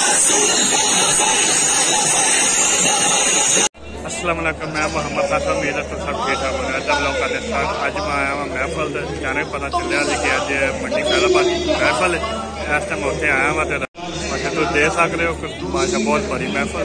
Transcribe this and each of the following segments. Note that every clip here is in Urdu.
السلام علیکم، میں محمد فیصل امید ہے تو سب ٹھیک ٹھاک ہو رہا ہے۔ جب لوگ کا ساتھ اج میں آیا ہوں محفل جانے پتا چلیا جی کہ اج منڈی فیض آباد محفل اس ٹائم اتنے آیا ہوں تو تو دے سکتے ہو ماشا بہت بڑی محفل۔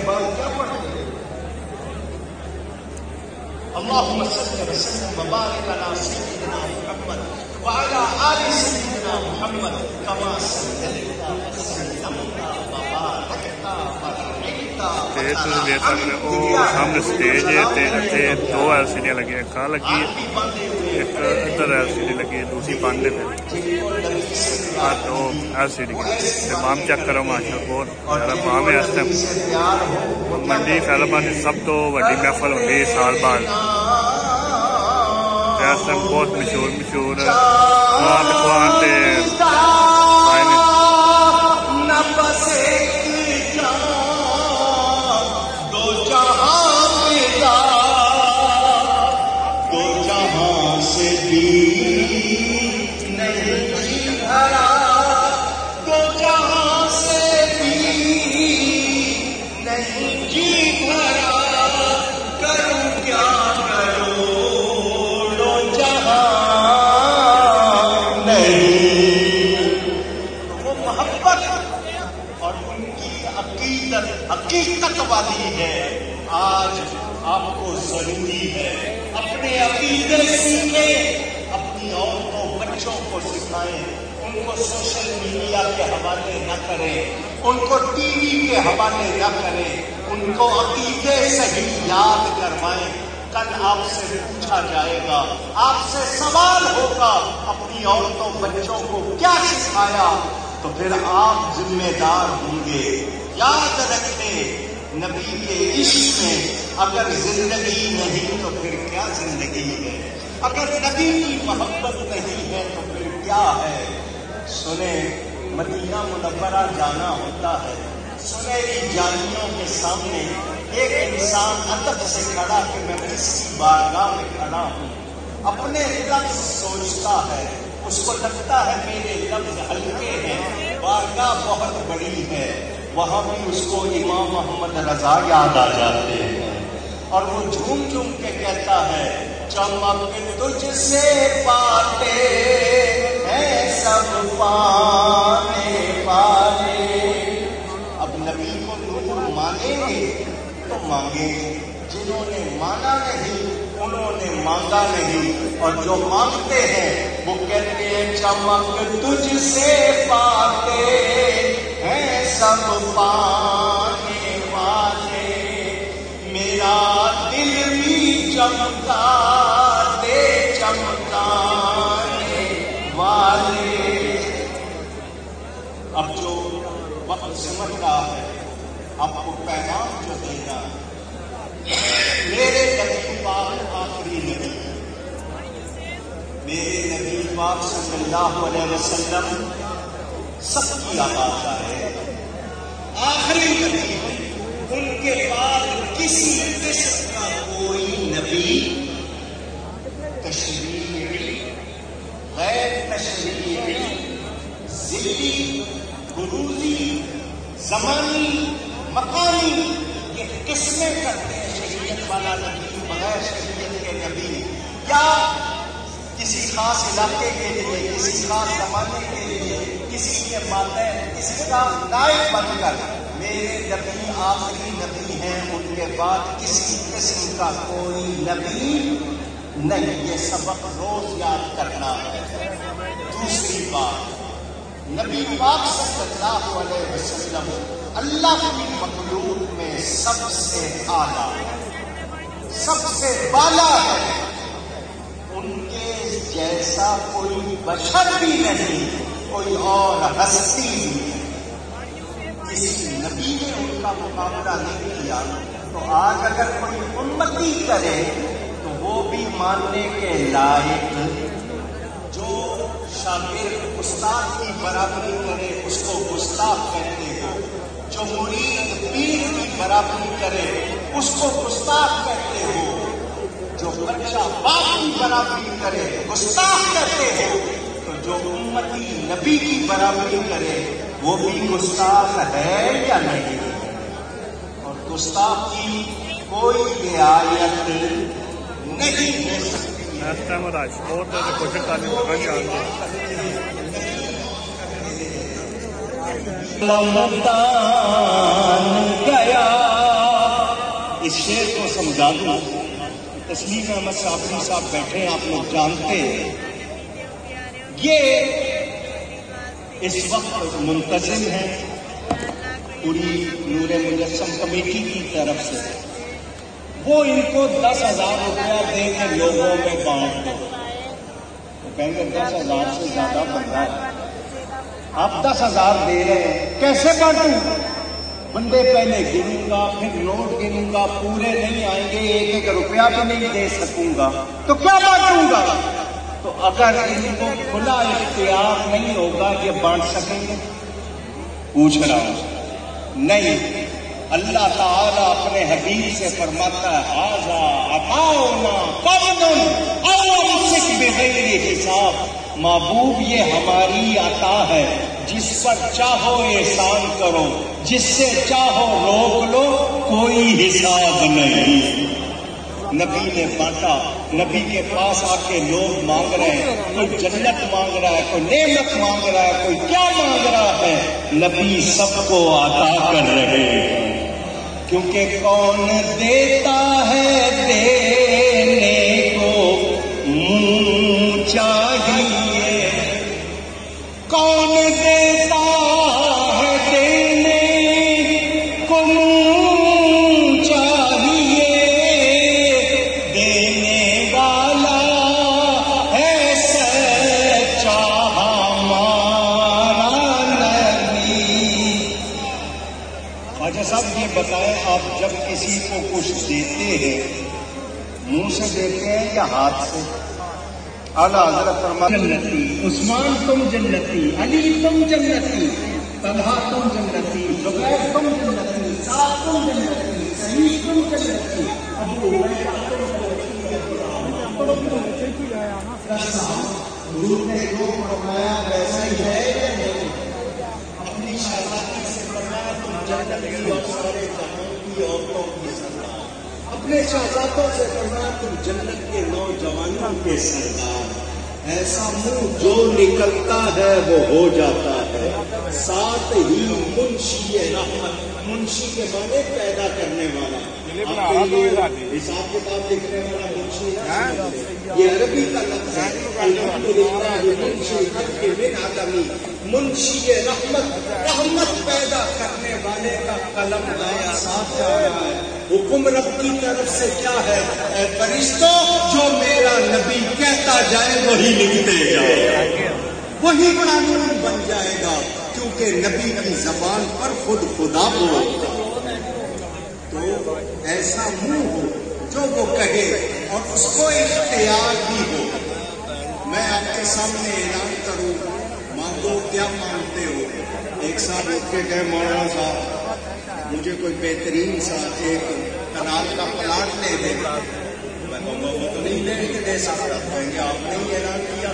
اللهم صل وسلم وبارك على سيدنا محمد وعلى آل سيدنا محمد كما صليت وسلمت وباركت دیکھ سکتے وہ سامنے سٹیج ہے دو ایل سی ڈی لگی، ایک لگی ایک ادھر ایل سی ڈی لگی، دوسری بند ہے دو ایل سی ڈی بام چیک کرو ماشاء بہت زیادہ بام ہے اس ٹائم۔ منڈی فیض آباد کی سب تو وڈی محفل ہوتی ہے سال بعد، اس ٹائم بہت مشہور اخوان حقیقت والی ہے۔ آج آپ کو ضروری ہے اپنے عقیدے سیکھیں، اپنی عورتوں بچوں کو سکھائیں، ان کو سوشل میڈیا کے حوالے نہ کریں، ان کو ٹی وی کے حوالے نہ کریں، ان کو عقیدے صحیح یاد کروائیں۔ کل آپ سے پوچھا جائے گا، آپ سے سوال ہوگا اپنی عورتوں بچوں کو کیا سکھایا، تو پھر آپ ذمہ دار ہوں گے۔ یاد رکھیں نبی کے عشق میں اگر زندگی نہیں تو پھر کیا زندگی ہے، اگر نبی کی محبت نہیں ہے تو پھر کیا ہے۔ سنیں مدینہ منورہ جانا ہوتا ہے، سنہری جالیوں کے سامنے ایک انسان ادب سے کھڑا کہ میں کس کی بارگاہ میں کھڑا ہوں، اپنے لفظ سوچتا ہے، اس کو لگتا ہے میرے لفظ ہلکے ہیں، بارگاہ بہت بڑی ہے، وہاں بھی اس کو امام محمد رضا یاد آ جاتے ہیں اور وہ جھوم جھوم کے کہتا ہے چمک تجھ سے پاتے ہیں سب پانے والے۔ اب نبی کو نور مانیں گے تو مانگیں گے، جنہوں نے مانا نہیں انہوں نے مانگا نہیں، اور جو مانگتے ہیں وہ کہتے ہیں چمک تجھ سے پاتے ہیں سب پانے والے، میرا دل بھی چمکا دے چمکانے والے۔ اب جو وقت سمجھ رہا ہے آپ کو پیغام جو دے گا، میرے نبی پاک آخری نبی، میرے نبی پاک صلی اللہ علیہ وسلم سب کی آواز ہے، آخری نبی ہے، ان کے بعد کسی قسم کا کوئی نبی تشریعی غیر تشریعی ذلی بروزی زمانی مقامی یہ قسمیں کرتے ہیں، شریعت والا نبی بغیر شریعت کے نبی، یا کسی خاص علاقے کے لیے کسی خاص زمانے کے لیے کسی کے ماتحت کسی کا نائب بن کر میرے نبی آخری نبی ہیں، ان کے بعد کسی قسم کا کوئی نبی نہیں۔ یہ سبق روز یاد کرنا ہے۔ دوسری بات، نبی پاک صلی اللہ علیہ وسلم اللہ کی مخلوق میں سب سے اعلیٰ سب سے بالا ہے، ان کے جیسا کوئی بشر بھی نہیں، کوئی اور ہستی بھی نہیں، کسی نبی نے ان کا مقابلہ نہیں کیا۔ تو آج اگر کوئی امتی کرے تو وہ بھی ماننے کے لائق، جو شاگرد استاد کی برابری کرے اس کو گستاخ کہتے ہو، جو مرید پیر کی برابری کرے اس کو گستاخ کہتے ہو، جو بچہ باپ کی برابری کرے گستاخ کہتے ہو، تو जो उम्मती नबी की बराबरी करे वो भी गुस्ताख है या नहीं? और गुस्ताख की कोई रियायत नहीं हो सकती। ਇਸ ਟਾਈਮ ਰਾਜਕੋਟ ਦੇ ਕੁਝ ਕਾਲੀ ਜਗ੍ਹਾ ਜਾਣ ਦੇ गया। इस शेर को समझा दूं, तस्लीम अहमद साफरी साहब बैठे हैं, आप लोग जानते हैं, ये इस वक्त मुंतजिम है पूरी नूर मुजस्सम कमेटी की तरफ से। वो इनको 10,000 रुपया दे के लोगों में बांट दो। तो कहेंगे 10,000 से ज्यादा बन रहा है, आप 10,000 दे रहे हैं, कैसे बांटूं? बंदे पहले गिनूंगा, फिर नोट गिनूंगा, पूरे नहीं आएंगे, 1-1 रुपया भी नहीं दे सकूंगा, तो क्या बांटूंगा? तो अगर इनको खुला इख्तियार नहीं होगा ये बांट सकेंगे? पूछ रहा हूं। नहीं, अल्लाह ताला अपने हबीब से फरमाता है, हाजा अताउना क़ब्दुन औ अमसिक बिग़ैरि हिसाब। महबूब ये हमारी अता है, जिस पर चाहो एहसान करो, जिससे चाहो रोक लो, कोई हिसाब नहीं। नबी ने बांटा, नबी के पास आके लोग मांग रहे हैं, कोई जन्नत मांग रहा है, कोई नेमत मांग रहा है, कोई क्या मांग रहा है, नबी सबको अता कर रहे हैं। क्योंकि कौन देता है देने को मुंह चाहिए, कौन देता है देने को मुंह चाहिए, देने वाला है सच्चा हमारा नबी। ख्वाजा साहब ये बताएं, आप जब किसी को कुछ देते हैं मुंह से देते हैं या हाथ से? आला हज़रत फरमाते हैं, जन्नती उस्मान तुम जन्नती, अली तुम जन्नती, तलहा तुम जन्नती, जुबैर तुम जन्नती, साद तुम जन्नती, सईद तुम जन्नती, अबू हुरैरा तुम जन्नती। गुरु ने जो फरमाया वैसा ही है या नहीं? अपनी शहजादी से फरमाया तुम जन्नती और सारे जहां की औरतों की सरदार, अपने शहजादों से फरमाया तुम जन्नत के नौजवानों के सरदार। ऐसा मुंह जो निकलता है वो हो जाता है। साथ ही मुंशी रहमत, मुंशी के माने पैदा करने वाला, हिसाब किताब लिखने वाला मुंशी, ये अरबी का लफ्ज़ है। अल्हम्दुलिल्लाह मुंशी के बिन आदमी, मुंशी रहमत, रहमत पैदा करने वाले का कलम आया साथ आया है। हुक्म रब की तरफ से क्या है? ऐ फरिश्तों, जो मेरा नबी कहता जाए वही लिखते जाए, वही कानून बन जाएगा, क्योंकि नबी की जबान पर खुद खुदा बोलता है। तो ऐसा मुंह हो जो वो कहे और उसको इख्तियार भी हो। मैं आपके सामने ऐलान करूं, मांगो क्या मांगते हो? एक साहब उठ के गए, मौलाना साहब मुझे कोई बेहतरीन सा एक कनाल का प्लाट ले दे। मैं कहूँगा वो तो नहीं दे सकता। कहेंगे आपने ही ऐलान किया,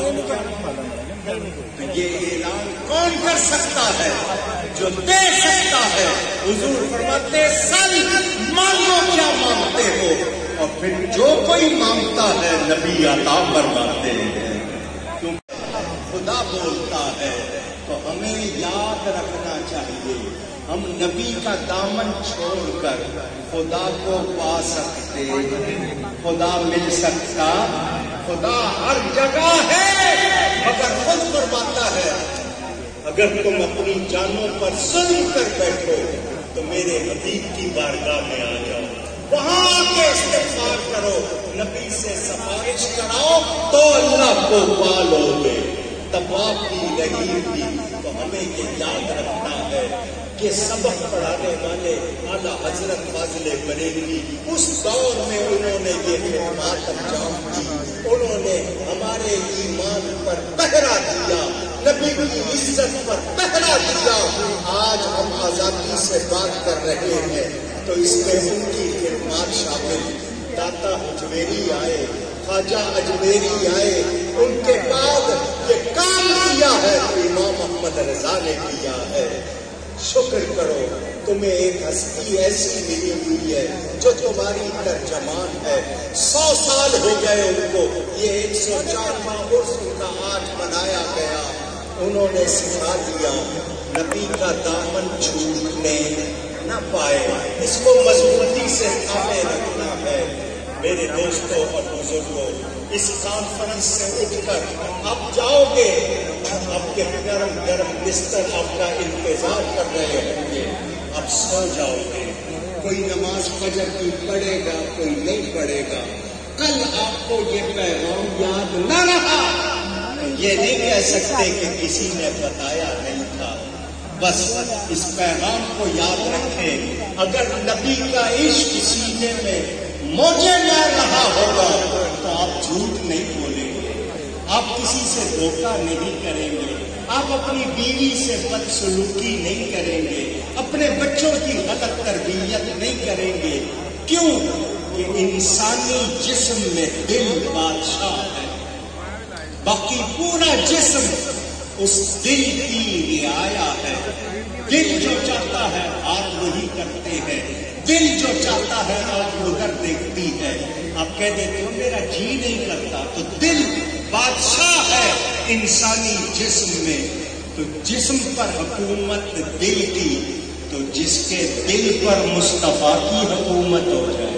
तो ये ऐलान कौन कर सकता है? जो दे सकता है। हुजूर फरमाते सल, मांगो क्या मांगते हो, और फिर जो कोई मांगता है नबी अता फरमाते हैं। क्योंकि खुदा बोलता है, तो हमें याद रखना चाहिए, हम नबी का दामन छोड़कर खुदा को पा सकते, खुदा मिल सकता, खुदा हर जगह है, मगर खुद फरमाता है, अगर तुम अपनी जानों पर जुल्म कर बैठो तो मेरे हबीब की बारगाह में आ जाओ, वहां के इस्तिग़फ़ार करो, नबी से सिफारिश कराओ, तो अल्लाह को पालोगे। तवाफ भी रहीम भी। तो हमें ये याद रखना है कि सबक पढ़ाने वाले आला हजरत फाज़िल बरेलवी, उस दौर में उन्होंने ये खिदमत अंजाम दी, उन्होंने हमारे ईमान पर पहरा दिया, नबी की इज्जत पर पहरा दिया। आज हम आजादी से बात कर रहे हैं तो इसमें उनकी खिदमत शामिल। दाता अजमेरी आए, ख्वाजा अजमेरी आए, उनके बाद یہ کام کیا ہے تو امام محمد رضا نے کیا ہے. شکر کرو تمہیں ایک ہستی ایسی ملی ہوئی ہے جو تمہاری ترجمان ہے. 100 سال ہو گئے ان کو. یہ 104واں عرس ان کا آج منایا گیا. انہوں نے سکھا دیا نبی کا دامن چھوٹنے نہ پائے. اس کو مضبوطی سے تھامے رکھنا ہے. میرے دوستوں اور بزرگوں، اس کانفرنس سے اٹھ کر آپ جاؤ گے، آپ کے گرم گرم بستر آپ کا انتظار کر رہے ہوں گے. آپ سو جاؤ گے. کوئی نماز فجر کی پڑھے گا، کوئی نہیں پڑھے گا. کل آپ کو یہ پیغام یاد نہ رہا، یہ نہیں کہہ سکتے کہ کسی نے بتایا نہیں تھا. بس اس پیغام کو یاد رکھیں. اگر نبی کا عشق سینے میں موجے مار رہا ہوگا تو آپ جھوٹ نہیں بولیں گے، آپ کسی سے دھوکہ نہیں کریں گے، آپ اپنی بیوی سے بدسلوکی نہیں کریں گے، اپنے بچوں کی غلط تربیت نہیں کریں گے. کیوں؟ کہ انسانی جسم میں دل بادشاہ ہے، باقی پورا جسم اس دل کی رعایا ہے. دل جو چاہتا ہے آپ وہی کرتے ہیں، دل جو چاہتا ہے آپ ادھر دیکھتی ہے. آپ کہہ دیتے ہو میرا جی نہیں کرتا، تو دل بادشاہ ہے انسانی جسم میں. تو جسم پر حکومت دل کی، تو جس کے دل پر مصطفیٰ کی حکومت ہو جائے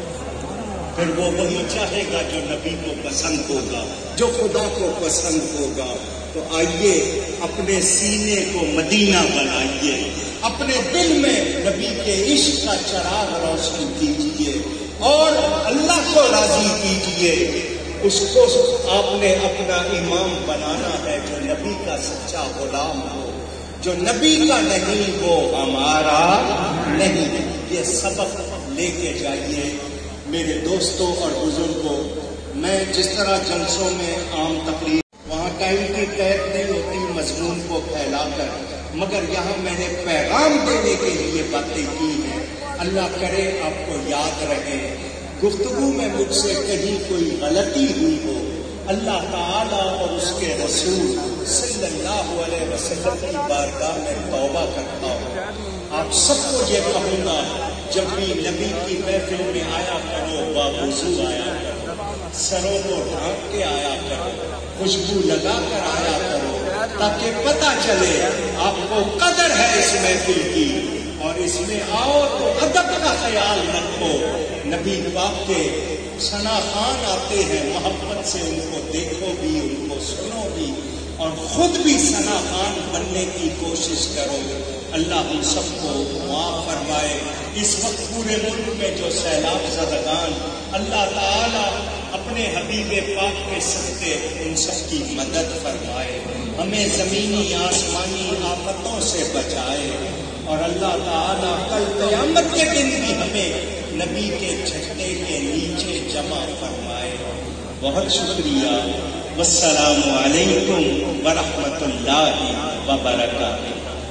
پھر وہ وہی چاہے گا جو نبی کو پسند ہوگا، جو خدا کو پسند ہوگا. تو آئیے اپنے سینے کو مدینہ بنائیے، اپنے دل میں نبی کے عشق کا چراغ روشن کیجیے اور اللہ کو راضی کیجیے. اس کو آپ نے اپنا امام بنانا ہے جو نبی کا سچا غلام ہو، جو نبی کا نہیں وہ ہمارا نہیں. یہ سبق لے کے جائیے. میرے دوستوں اور بزرگوں، میں جس طرح جلسوں میں عام تقریر وہاں ٹائم کی قید نہیں ہوتی مضمون کو پھیلا کر، مگر یہاں میں نے پیغام دینے کے لیے باتیں کی ہیں. اللہ کرے آپ کو یاد رہے. گفتگو میں مجھ سے کہیں کوئی غلطی ہوئی ہو، اللہ تعالیٰ اور اس کے رسول صلی اللہ علیہ وسلم کی بارگاہ میں توبہ کرتا ہوں. آپ سب کو یہ کہوں گا، جب بھی نبی کی محفل میں آیا کرو باوضو آیا کرو، سروں کو ڈھانک کے آیا کرو، خوشبو لگا کر آیا کرو، تاکہ پتہ چلے آپ کو قدر ہے اس محفل کی. اور اس میں آؤ تو ادب کا خیال رکھو. نبی پاک کے ثنا خان آتے ہیں، محبت سے ان کو دیکھو بھی، ان کو سنو بھی، اور خود بھی ثنا خان بننے کی کوشش کرو. اللہ ہم سب کو معاف فرمائے. اس وقت پورے ملک میں جو سیلاب زدگان، اللہ تعالیٰ اپنے حبیب پاک کے صدقے ان سب کی مدد فرمائے. ہمیں زمینی آسمانی آفتوں سے بچائے، اور اللہ تعالیٰ کل قیامت کے دن بھی ہمیں نبی کے جھنڈے کے نیچے جمع فرمائے. بہت شکریہ. والسلام علیکم ورحمۃ اللہ وبرکاتہ.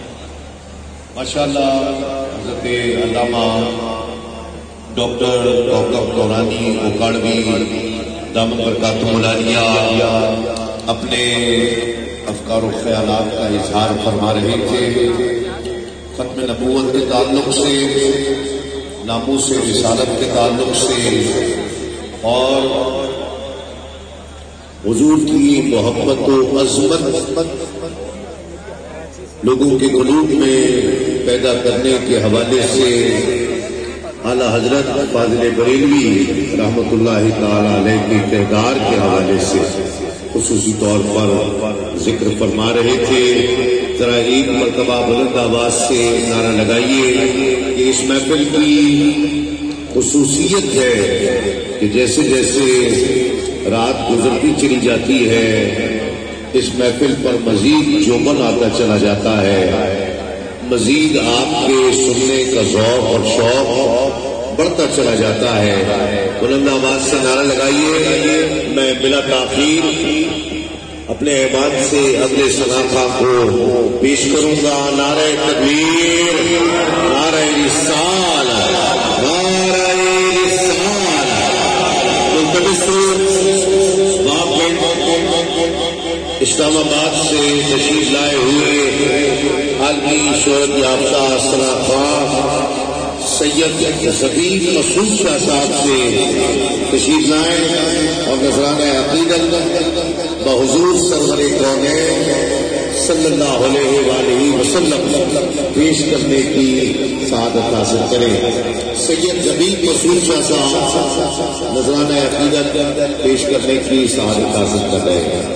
ماشاءاللہ حضرت علامہ ڈاکٹر کوکب نورانی اوکاڑوی دامت برکاتہ العالیہ اپنے افکار و خیالات کا اظہار فرما رہے تھے. ختم نبوت کے تعلق سے، ناموس رسالت کے تعلق سے، اور حضور کی محبت و عظمت لوگوں کے قلوب میں پیدا کرنے کے حوالے سے اعلیٰ حضرت فاضل بریلوی رحمۃ اللہ تعالی علیہ کے کردار کے حوالے سے خصوصی طور پر ذکر فرما رہے تھے. ذرا ایک مرتبہ بلند آواز سے نعرہ لگائیے کہ اس محفل کی خصوصیت ہے کہ جیسے جیسے رات گزرتی چلی جاتی ہے اس محفل پر مزید جوبن آتا چلا جاتا ہے، مزید آپ کے سننے کا ذوق اور شوق بڑھتا چلا جاتا ہے. بلند آواز سے نعرہ لگائیے. میں بلا تاخیر اپنے اعمال سے اگلے شناخہ کو پیش کروں گا. نعرہ تکبیر، نعرہ رسالت، نعرہ رسالت. اسلام خواہ سید زبید مسعود شاہ صاحب سے تشریف لائیں اور نذرانہ عقیدت بحضور سرور کونین صلی اللہ علیہ وآلہ وسلم پیش کرنے کی سعادت حاصل کریں. سید زبید مسعود شاہ صاحب نذرانہ عقیدت پیش کرنے کی سعادت حاصل کر رہے ہیں.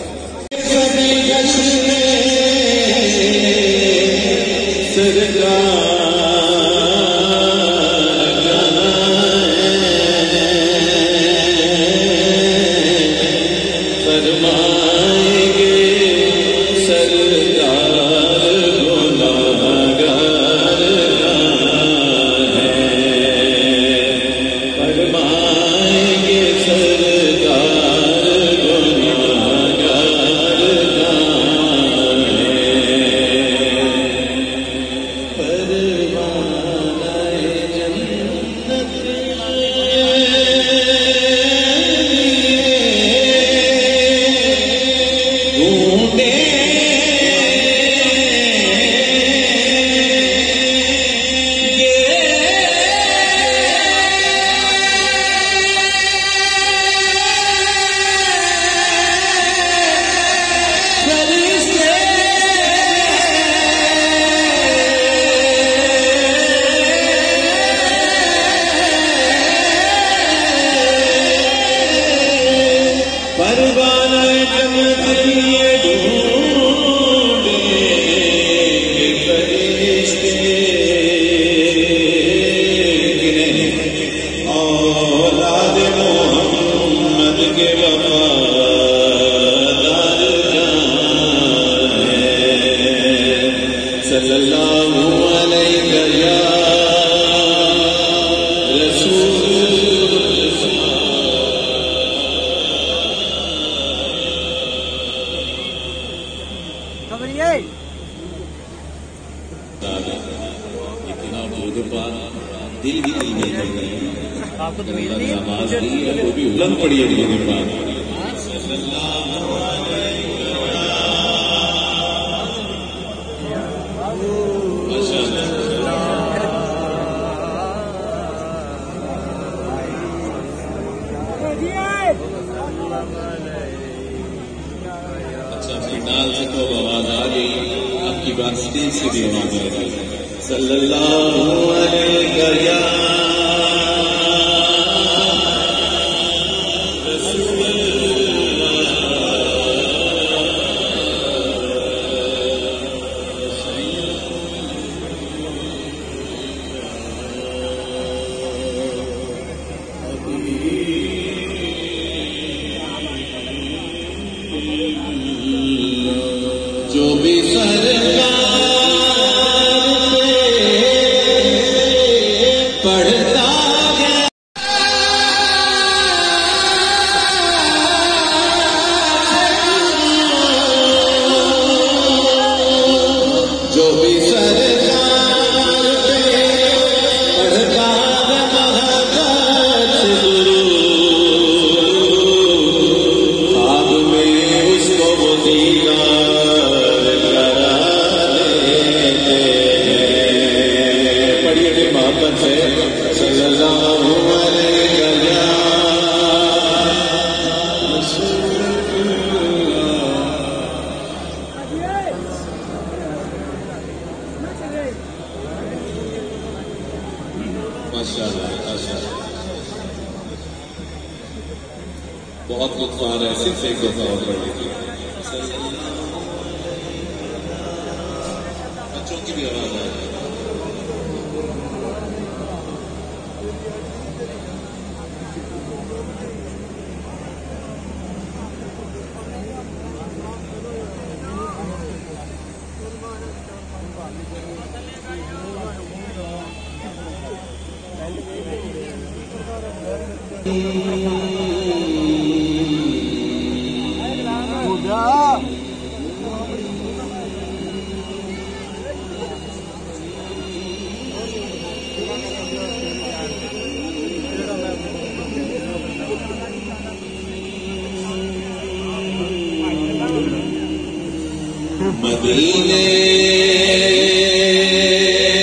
بہت لطف آ رہا ہے، صرف ایک دفعہ اور پڑھ لیجیے. بچوں کی بھی آواز آ رہی ہے. مدینے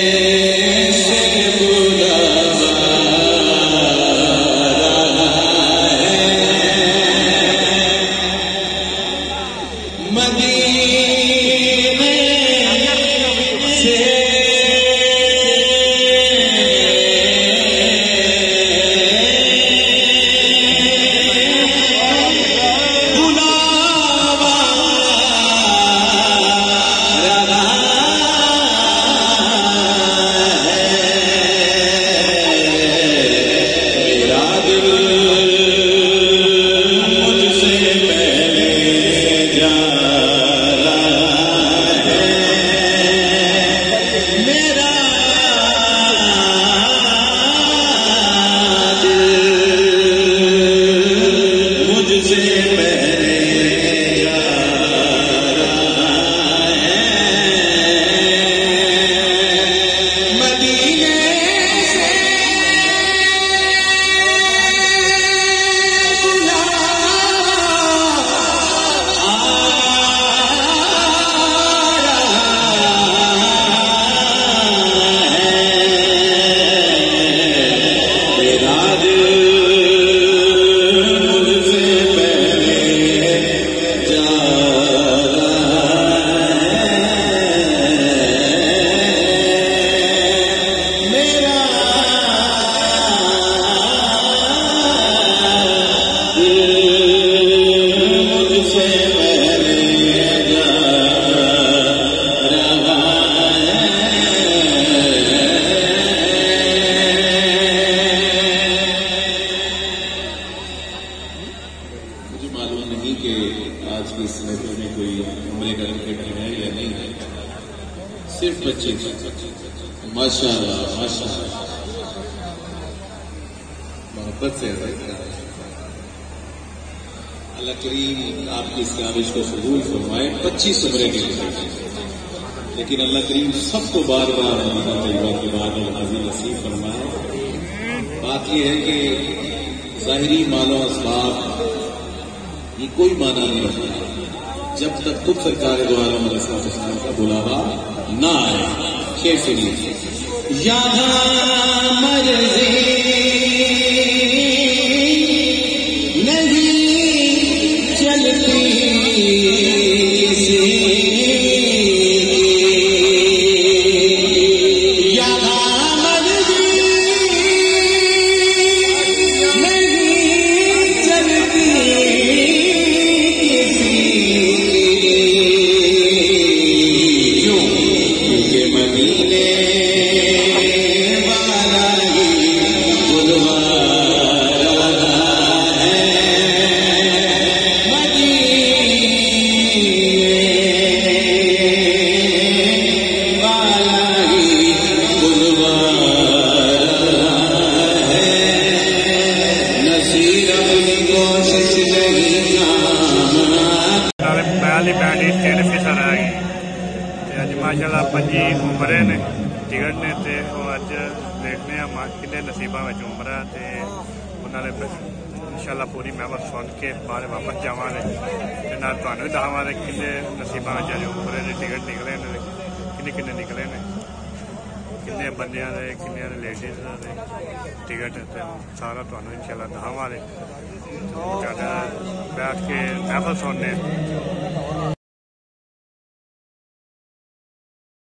माशाअल्लाह माशाअल्लाह, मोहब्बत से अल्लाह करीम आपकी इस काविश को कबूल फरमाए। 25 उम्रे के लिए, लेकिन अल्लाह करीम सबको बार बार मदीना तैयबा के बाद हाजिर नसीब फरमाए। बात यह है कि ज़ाहिरी मालो असबाब ये कोई माना नहीं रखता जब तक खुद सरकार दो आलम अलैहिस्सलाम का बुलावा ना आए। कैसे नहीं यहाँ मर्ज़ी नहीं चलती माशाअल्लाह 25 उम्रे ने टिकट ने ते अज देखने किन्ने नसीबा में उम्र है ते उन्होंने इंशाअल्लाह पूरी महफल सुन के बाहर वापस जावांगे ते नाल तुहानू भी दसावांगे किन्ने नसीबा में अज उम्रे के टिकट निकले ने, किन्ने किन्ने निकले ने, किन्ने बंदियां दे किन्ने लेडीज दे टिकट ते सारा तुहानू इंशाअल्लाह दसावांगे। बैठ के महफल सुनने